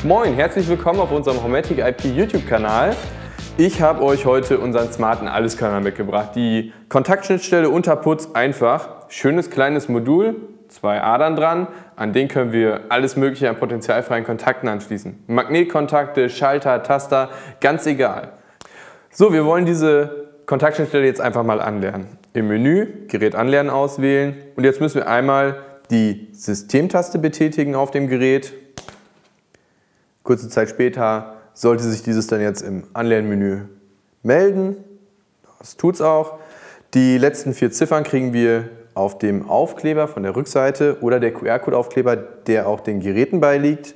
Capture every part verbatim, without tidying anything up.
Moin, herzlich willkommen auf unserem Homematic I P YouTube-Kanal. Ich habe euch heute unseren smarten Alleskönner mitgebracht. Die Kontaktschnittstelle Unterputz einfach. Schönes kleines Modul, zwei Adern dran. An denen können wir alles Mögliche an potenzialfreien Kontakten anschließen. Magnetkontakte, Schalter, Taster, ganz egal. So, wir wollen diese Kontaktschnittstelle jetzt einfach mal anlernen. Im Menü Gerät anlernen auswählen und jetzt müssen wir einmal die Systemtaste betätigen auf dem Gerät. Kurze Zeit später sollte sich dieses dann jetzt im Anlernmenü melden. Das tut es auch. Die letzten vier Ziffern kriegen wir auf dem Aufkleber von der Rückseite oder der Q R-Code-Aufkleber, der auch den Geräten beiliegt.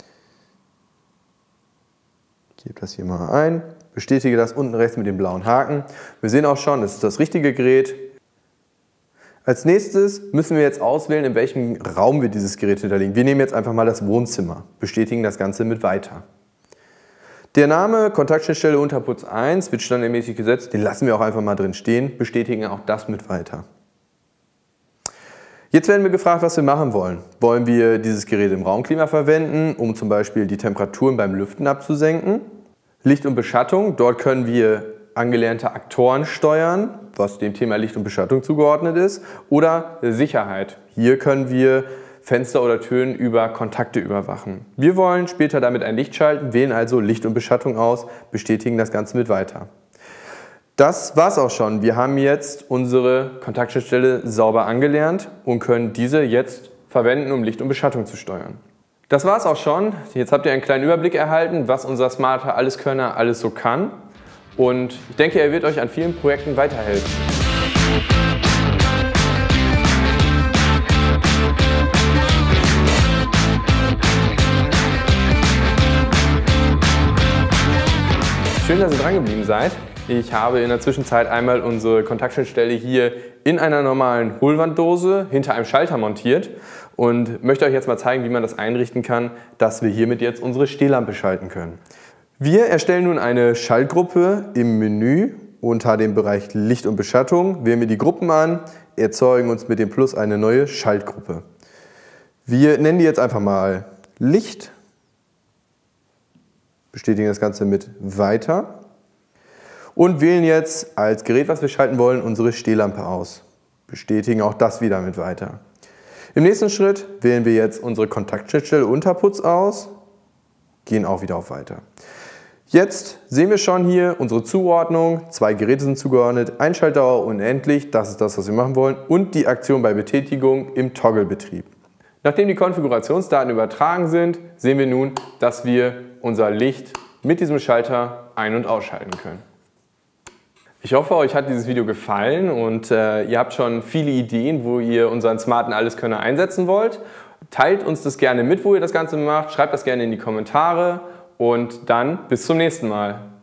Ich gebe das hier mal ein, bestätige das unten rechts mit dem blauen Haken. Wir sehen auch schon, das ist das richtige Gerät. Als nächstes müssen wir jetzt auswählen, in welchem Raum wir dieses Gerät hinterlegen. Wir nehmen jetzt einfach mal das Wohnzimmer, bestätigen das Ganze mit Weiter. Der Name Kontaktschnittstelle Unterputz eins wird standardmäßig gesetzt, den lassen wir auch einfach mal drin stehen, bestätigen auch das mit Weiter. Jetzt werden wir gefragt, was wir machen wollen. Wollen wir dieses Gerät im Raumklima verwenden, um zum Beispiel die Temperaturen beim Lüften abzusenken? Licht und Beschattung, dort können wir angelernte Aktoren steuern, was dem Thema Licht und Beschattung zugeordnet ist. Oder Sicherheit, hier können wir Fenster oder Türen über Kontakte überwachen. Wir wollen später damit ein Licht schalten, wählen also Licht und Beschattung aus, bestätigen das Ganze mit Weiter. Das war's auch schon. Wir haben jetzt unsere Kontaktschnittstelle sauber angelernt und können diese jetzt verwenden, um Licht und Beschattung zu steuern. Das war's auch schon. Jetzt habt ihr einen kleinen Überblick erhalten, was unser smarter Alleskönner alles so kann. Und ich denke, er wird euch an vielen Projekten weiterhelfen. Schön, dass ihr dran geblieben seid. Ich habe in der Zwischenzeit einmal unsere Kontaktschnittstelle hier in einer normalen Hohlwanddose hinter einem Schalter montiert und möchte euch jetzt mal zeigen, wie man das einrichten kann, dass wir hiermit jetzt unsere Stehlampe schalten können. Wir erstellen nun eine Schaltgruppe im Menü unter dem Bereich Licht und Beschattung. Wählen wir die Gruppen an, erzeugen uns mit dem Plus eine neue Schaltgruppe. Wir nennen die jetzt einfach mal Licht, bestätigen das Ganze mit Weiter und wählen jetzt als Gerät, was wir schalten wollen, unsere Stehlampe aus. Bestätigen auch das wieder mit Weiter. Im nächsten Schritt wählen wir jetzt unsere Kontaktschnittstelle Unterputz aus, gehen auch wieder auf Weiter. Jetzt sehen wir schon hier unsere Zuordnung, zwei Geräte sind zugeordnet, Einschaltdauer unendlich, das ist das, was wir machen wollen, und die Aktion bei Betätigung im Togglebetrieb. Nachdem die Konfigurationsdaten übertragen sind, sehen wir nun, dass wir unser Licht mit diesem Schalter ein- und ausschalten können. Ich hoffe, euch hat dieses Video gefallen und äh, ihr habt schon viele Ideen, wo ihr unseren smarten Alleskönner einsetzen wollt. Teilt uns das gerne mit, wo ihr das Ganze macht, schreibt das gerne in die Kommentare. Und dann bis zum nächsten Mal.